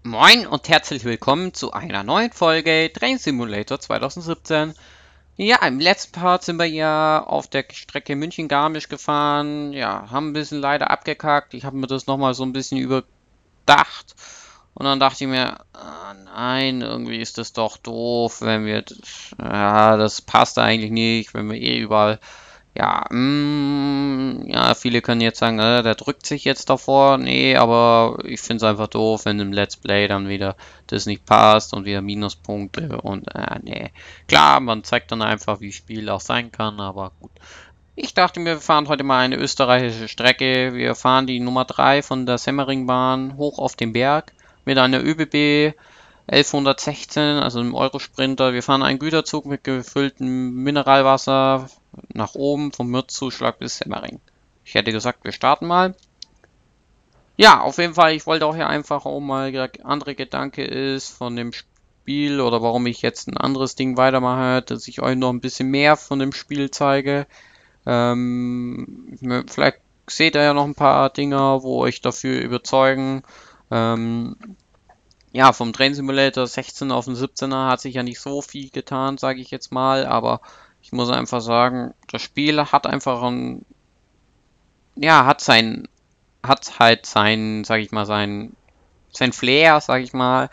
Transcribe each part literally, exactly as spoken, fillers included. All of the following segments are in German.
Moin und herzlich willkommen zu einer neuen Folge Train Simulator zwanzig siebzehn. Ja, im letzten Part sind wir ja auf der Strecke München-Garmisch gefahren. Ja, haben ein bisschen leider abgekackt. Ich habe mir das nochmal so ein bisschen überdacht. Und dann dachte ich mir, ah, nein, irgendwie ist das doch doof, wenn wir... Ja, das passt eigentlich nicht, wenn wir eh überall... Ja, mm, ja, viele können jetzt sagen, äh, der drückt sich jetzt davor. Nee, aber ich finde es einfach doof, wenn im Let's Play dann wieder das nicht passt und wieder Minuspunkte und äh, nee. Klar, man zeigt dann einfach, wie Spiel auch sein kann, aber gut. Ich dachte mir, wir fahren heute mal eine österreichische Strecke. Wir fahren die Nummer drei von der Semmeringbahn hoch auf den Berg mit einer ÖBB elfhundertsechzehn, also einem Eurosprinter. Wir fahren einen Güterzug mit gefülltem Mineralwasser nach oben vom Mürzzuschlag bis Semmering. Ich hätte gesagt, wir starten mal. Ja, auf jeden Fall, ich wollte auch hier einfach auch mal der andere Gedanke ist von dem Spiel oder warum ich jetzt ein anderes Ding weitermache, dass ich euch noch ein bisschen mehr von dem Spiel zeige. Ähm, vielleicht seht ihr ja noch ein paar Dinger, wo euch dafür überzeugen. Ähm, ja, vom Train Simulator sechzehn auf den siebzehner hat sich ja nicht so viel getan, sage ich jetzt mal, aber ich muss einfach sagen, das Spiel hat einfach ein, ja, hat sein, hat halt sein, sage ich mal, sein, sein Flair, sage ich mal.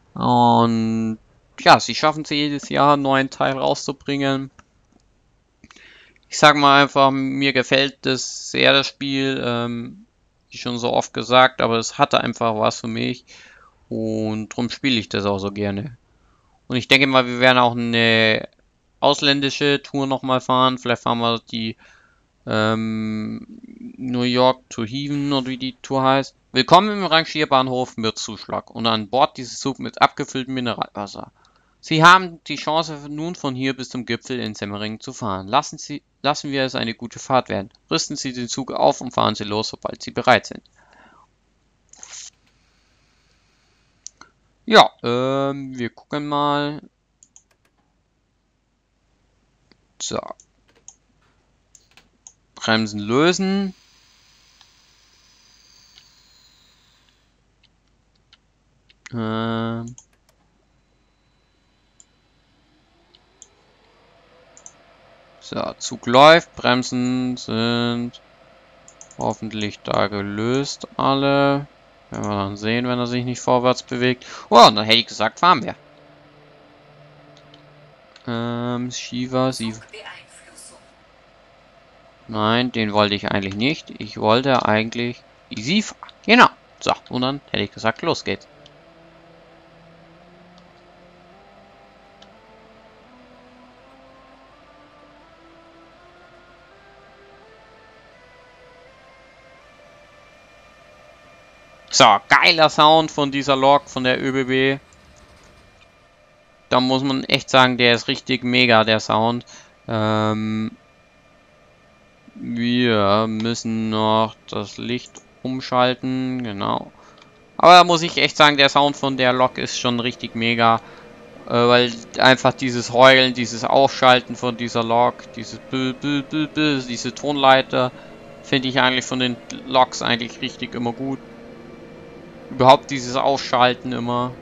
Und ja, sie schaffen es jedes Jahr einen neuen Teil rauszubringen. Ich sag mal einfach, mir gefällt das sehr, das Spiel, ähm, wie schon so oft gesagt, aber es hatte einfach was für mich und darum spiele ich das auch so gerne. Und ich denke mal, wir werden auch eine ausländische Tour nochmal fahren. Vielleicht fahren wir die ähm, New York to Heaven oder wie die Tour heißt. Willkommen im Rangierbahnhof Mürzzuschlag und an Bord dieses Zug mit abgefülltem Mineralwasser. Sie haben die Chance, nun von hier bis zum Gipfel in Semmering zu fahren. Lassen Sie, lassen wir es eine gute Fahrt werden. Rüsten Sie den Zug auf und fahren Sie los, sobald Sie bereit sind. Ja, ähm, wir gucken mal. So. Bremsen lösen. Ähm. So, Zug läuft. Bremsen sind hoffentlich da gelöst alle. Werden wir dann sehen, wenn er sich nicht vorwärts bewegt. Oh, und dann hätte ich gesagt, fahren wir. Ähm, Shiva, sie. Nein, den wollte ich eigentlich nicht. Ich wollte eigentlich Easy fahren. Genau. So, und dann hätte ich gesagt, los geht's. So, geiler Sound von dieser Lok, von der ÖBB. Da muss man echt sagen, der ist richtig mega, der Sound. Ähm, wir müssen noch das Licht umschalten, genau. Aber da muss ich echt sagen, der Sound von der Lok ist schon richtig mega. Äh, weil einfach dieses Heulen, dieses Aufschalten von dieser Lok, dieses Bü, Bü, Bü, Bü, diese Tonleiter, finde ich eigentlich von den Loks eigentlich richtig immer gut. Überhaupt dieses Ausschalten immer.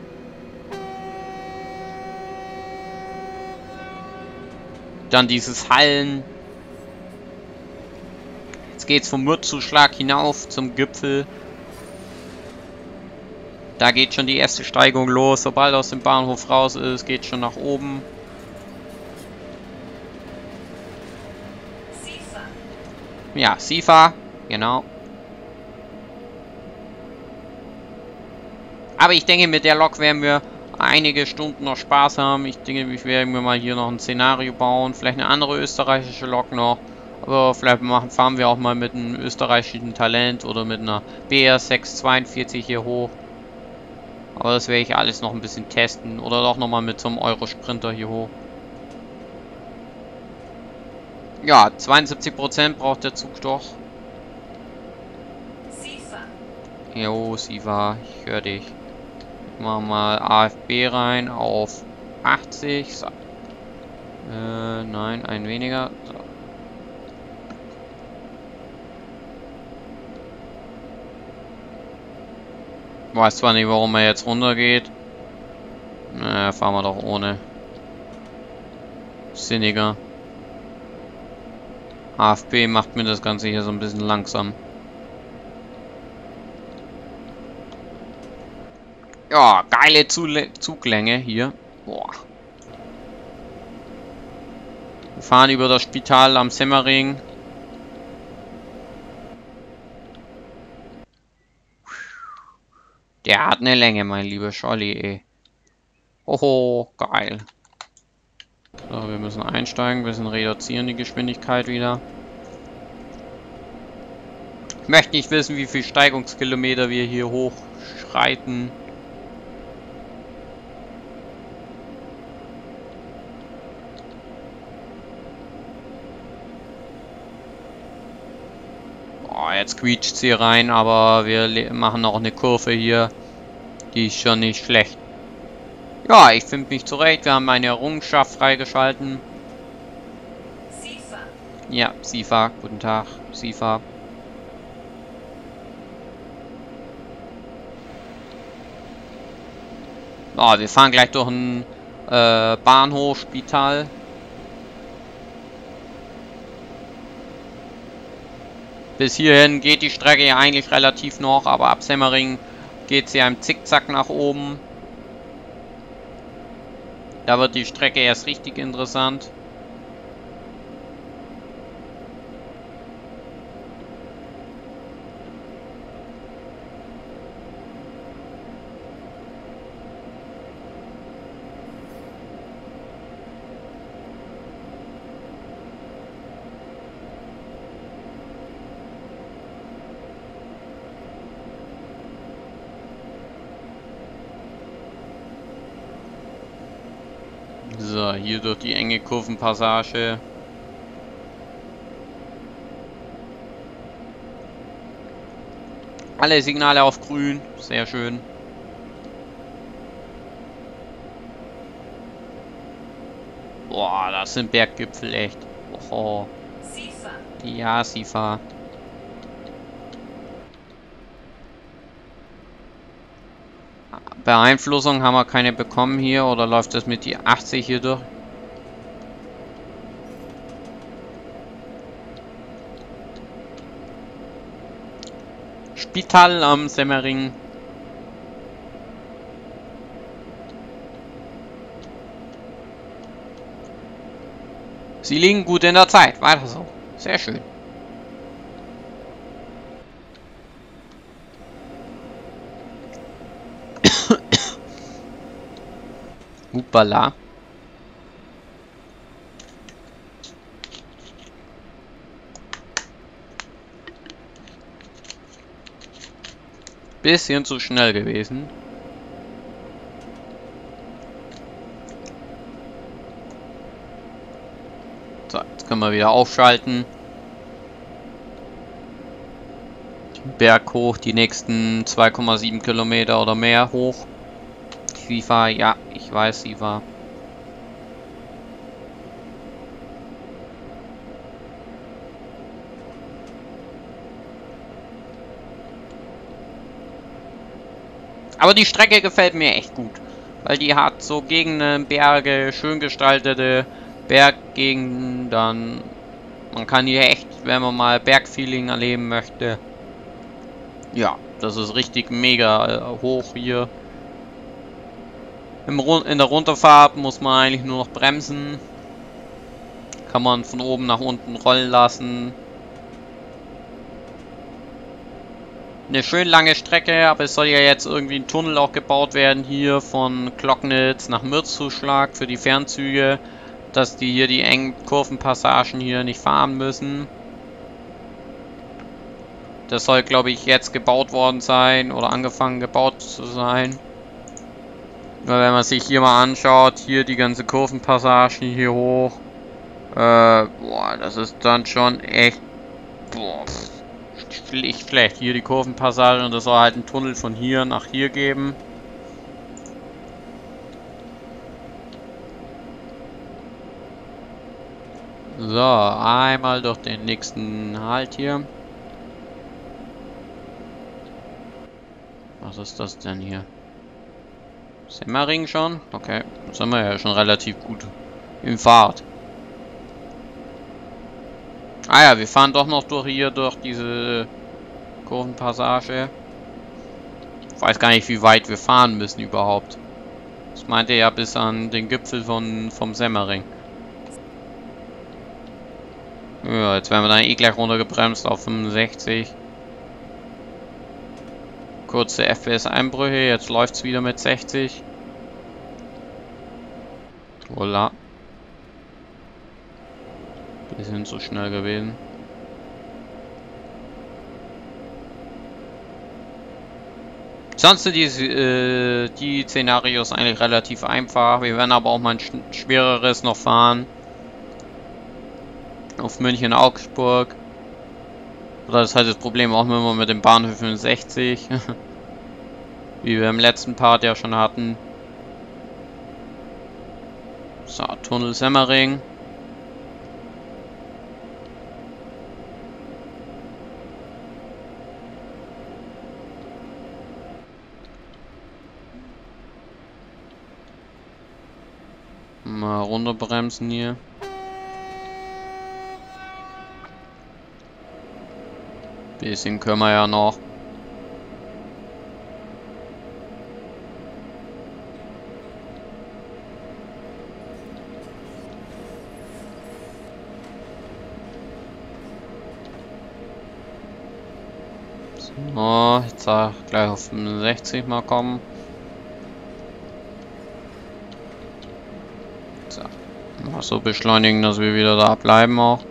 Dann dieses Hallen. Jetzt geht's vom Mürzzuschlag hinauf zum Gipfel. Da geht schon die erste Steigung los. Sobald aus dem Bahnhof raus ist, geht schon nach oben. Sifa. Ja, Sifa. Genau. Aber ich denke, mit der Lok werden wir einige Stunden noch Spaß haben. Ich denke, ich werde mir mal hier noch ein Szenario bauen. Vielleicht eine andere österreichische Lok noch. Aber vielleicht machen, fahren wir auch mal mit einem österreichischen Talent oder mit einer B R sechshundertzweiundvierzig hier hoch. Aber das werde ich alles noch ein bisschen testen. Oder doch nochmal mit so einem Eurosprinter hier hoch. Ja, zweiundsiebzig Prozent braucht der Zug doch. Sifa. Jo, Sifa, ich höre dich. Machen wir mal A F B rein auf achtzig. So. Äh, nein, ein weniger. So. Weiß zwar nicht, warum er jetzt runtergeht. Naja, fahren wir doch ohne. Sinniger. A F B macht mir das Ganze hier so ein bisschen langsam. Ja, geile Zule Zuglänge hier. Boah. Wir fahren über das Spital am Semmering. Der hat eine Länge, mein lieber Scholli, ey. Hoho, geil. So, wir müssen einsteigen, ein bisschen reduzieren die Geschwindigkeit wieder. Ich möchte nicht wissen, wie viel Steigungskilometer wir hier hochschreiten. Boah, jetzt quietscht sie rein, aber wir machen auch eine Kurve hier. Die ist schon nicht schlecht. Ja, ich finde mich zurecht. Wir haben eine Errungenschaft freigeschalten. Sifa. Ja, Sifa. Guten Tag, Sifa. Oh, wir fahren gleich durch ein äh, Bahnhofspital. Bis hierhin geht die Strecke ja eigentlich relativ noch, aber ab Semmering geht sie einem Zickzack nach oben. Da wird die Strecke erst richtig interessant. So, hier durch die enge Kurvenpassage. Alle Signale auf grün, sehr schön. Boah, das sind Berggipfel, echt. Oh. Sifa. Ja, Sifa. Beeinflussung haben wir keine bekommen hier, oder läuft das mit die achtzig hier durch? Spital am Semmering. Sie liegen gut in der Zeit. Weiter so. Sehr schön. Hupala. Bisschen zu schnell gewesen. So, jetzt können wir wieder aufschalten. Den Berg hoch, die nächsten zwei Komma sieben Kilometer oder mehr hoch. Sifa, ja, ich weiß, Sifa. Aber die Strecke gefällt mir echt gut, weil die hat so Gegenden, Berge, schön gestaltete Berggegenden, dann man kann hier echt, wenn man mal Bergfeeling erleben möchte. Ja, das ist richtig mega äh, hoch hier. Im Rund in der Runterfahrt muss man eigentlich nur noch bremsen. Kann man von oben nach unten rollen lassen. Eine schön lange Strecke, aber es soll ja jetzt irgendwie ein Tunnel auch gebaut werden hier von Glocknitz nach Mürzzuschlag für die Fernzüge, dass die hier die engen Kurvenpassagen hier nicht fahren müssen. Das soll, glaube ich, jetzt gebaut worden sein oder angefangen gebaut zu sein. Nur wenn man sich hier mal anschaut, hier die ganze Kurvenpassagen hier hoch. Äh, boah, das ist dann schon echt, boah, schlecht, schlecht. Hier die Kurvenpassage und das soll halt einen Tunnel von hier nach hier geben. So, einmal durch den nächsten Halt hier. Was ist das denn hier? Semmering schon? Okay, das sind wir ja schon relativ gut in Fahrt. Ah ja, wir fahren doch noch durch hier, durch diese Kurvenpassage. Ich weiß gar nicht, wie weit wir fahren müssen überhaupt. Das meinte ja bis an den Gipfel von, vom Semmering. Ja, jetzt werden wir dann eh gleich runtergebremst auf fünfundsechzig. Kurze F P S-Einbrüche, jetzt läuft es wieder mit sechzig. Voila. Bisschen zu schnell gewesen. Sonst sind die, äh, die Szenarios eigentlich relativ einfach. Wir werden aber auch mal ein sch schwereres noch fahren. Auf München-Augsburg. Das ist halt das Problem auch immer mit dem Bahnhof fünfundsechzig. Wie wir im letzten Part ja schon hatten. So, Tunnel Semmering. Mal runterbremsen hier. Bisschen können wir ja noch. So, jetzt gleich auf fünfundsechzig mal kommen. So, mal so beschleunigen, dass wir wieder da bleiben auch.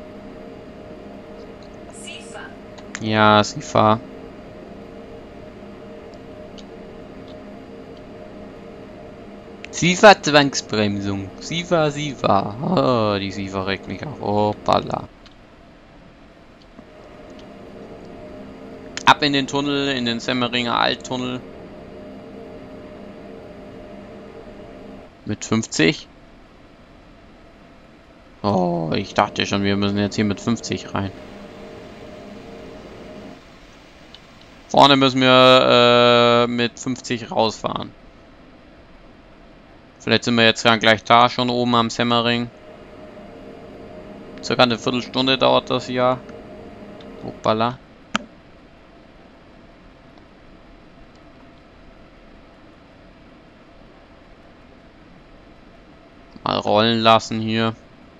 SIFA. Ja, SIFA. SIFA Zwangsbremsung. SIFA, SIFA. Oh, die SIFA regt mich auf. Oh, Balla. Ab in den Tunnel, in den Semmeringer Alttunnel. Mit fünfzig. Oh, ich dachte schon, wir müssen jetzt hier mit fünfzig rein. Vorne müssen wir äh, mit fünfzig rausfahren. Vielleicht sind wir jetzt dann gleich da, schon oben am Semmering. Circa eine Viertelstunde dauert das ja. Hoppala. Mal rollen lassen hier.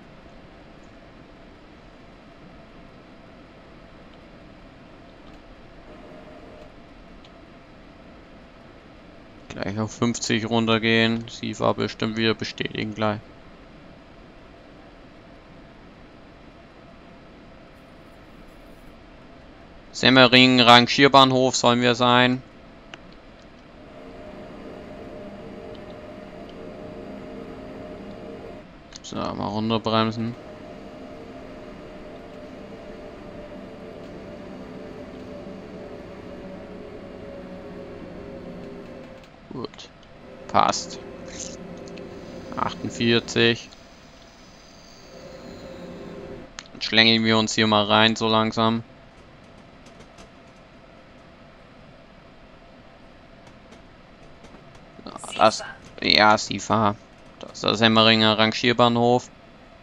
Gleich auf fünfzig runtergehen. SIFA bestimmt wieder bestätigen gleich. Semmering Rangierbahnhof sollen wir sein. So, mal runterbremsen. Gut. Passt. achtundvierzig. Dann schlängeln wir uns hier mal rein so langsam. Das, ja, SIFA. Das ist der Semmeringer Rangierbahnhof.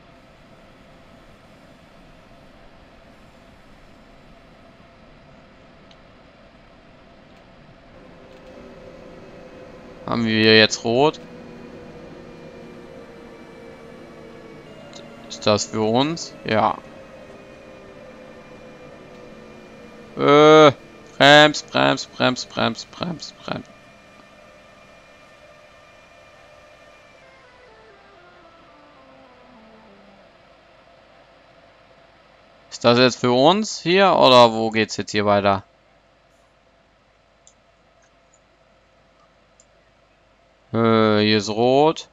Haben wir jetzt rot? Ist das für uns? Ja. Äh, Brems, Brems, Brems, Brems, Brems, Brems. Ist das jetzt für uns hier oder wo geht's jetzt hier weiter? Äh, hier ist rot.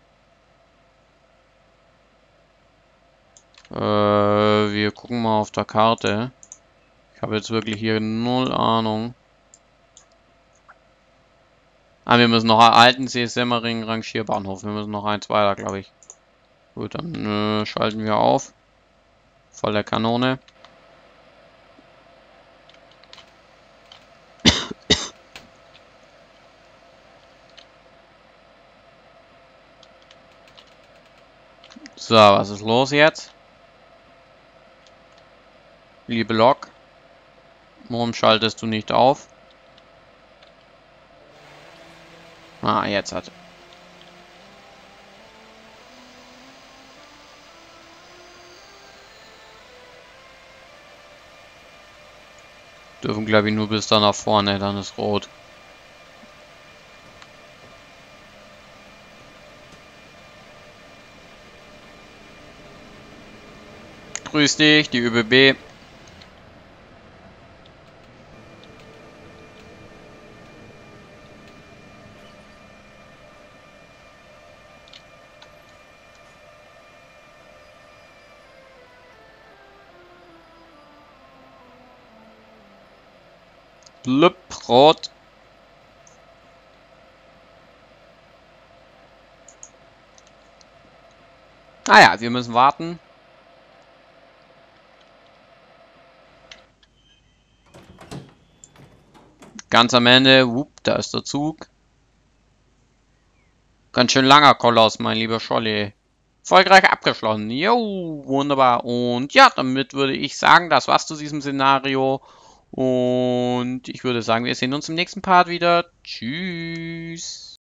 Äh, wir gucken mal auf der Karte. Ich habe jetzt wirklich hier null Ahnung. Ah, wir müssen noch Altensee, Semmering, Rangierbahnhof. Wir müssen noch eins weiter, glaube ich. Gut, dann äh, schalten wir auf. Volle Kanone. So, was ist los jetzt? Liebe Lok, warum schaltest du nicht auf? Ah, jetzt hat. Dürfen, glaube ich, nur bis da nach vorne, dann ist rot. Grüß dich, die ÖBB. Blüpp, rot. Ah ja, wir müssen warten. Ganz am Ende, whoop, da ist der Zug. Ganz schön langer Koloss, mein lieber Scholli. Erfolgreich abgeschlossen. Jo, wunderbar. Und ja, damit würde ich sagen, das war's zu diesem Szenario. Und ich würde sagen, wir sehen uns im nächsten Part wieder. Tschüss.